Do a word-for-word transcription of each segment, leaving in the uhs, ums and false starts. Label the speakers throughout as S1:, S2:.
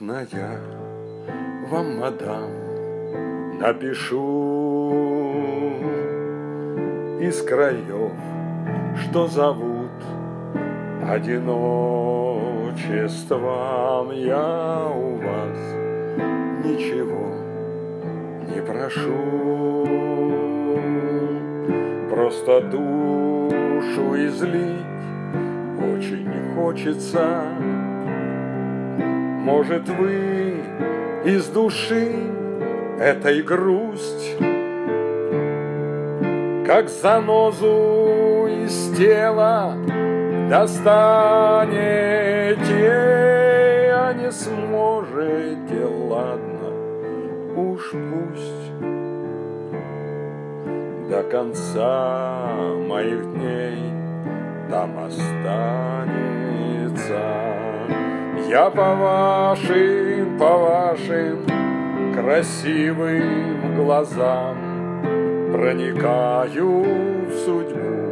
S1: Можно я вам, мадам, напишу из краев, что зовут одиночеством? Я у вас ничего не прошу, просто душу излить очень хочется. Может, вы из души этой грусть, как занозу из тела, достанете, а не сможете, ладно, уж пусть. До конца моих дней там останется. Я по вашим, по вашим красивым глазам проникаю в судьбу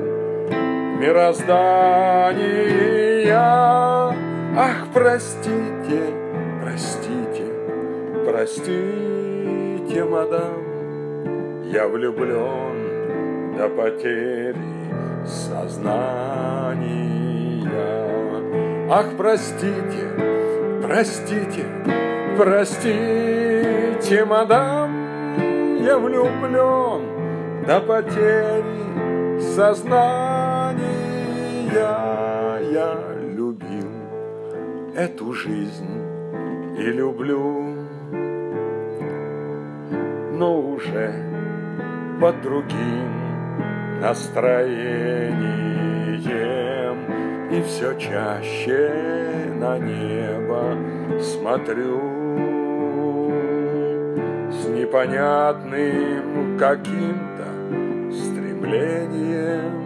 S1: мироздания. Ах, простите, простите, простите, мадам, я влюблен до потери сознания. Ах, простите, простите, простите, мадам, я влюблен до потери сознания. Я любил эту жизнь и люблю, но уже под другим настроением, и все чаще на небо смотрю с непонятным каким-то стремлением.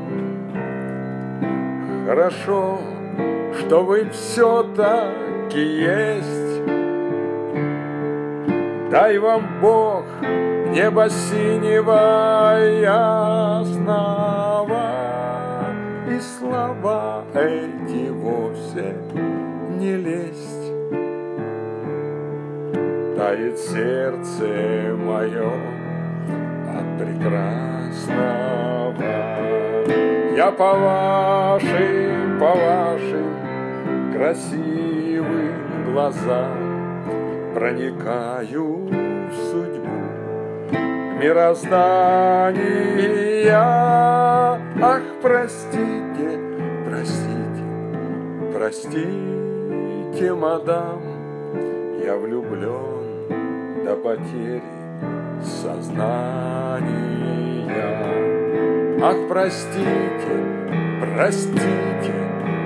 S1: Хорошо, что вы все-таки есть. Дай вам Бог небо синего ясного, и слова эти вовсе не лесть. Тает сердце мое от прекрасного. Я по вашим, по вашим красивым глазам проникаю в судьбу мироздания. Ах, простите, простите, простите, мадам, я влюблен до потери сознания. Ах, простите, простите,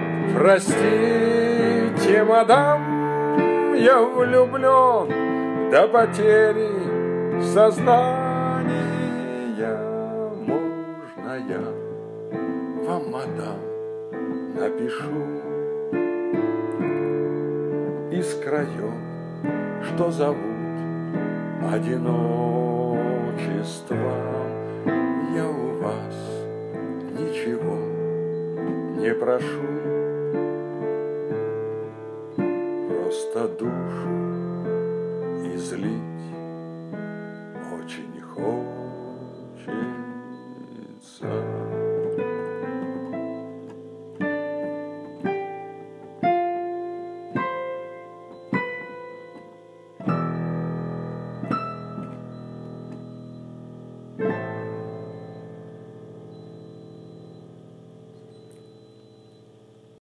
S1: простите, мадам, я влюблен до потери сознания. Можно я вам, мадам, напишу из краев, что зовут одиночеством? Я у вас ничего не прошу, просто душу излить очень хочется.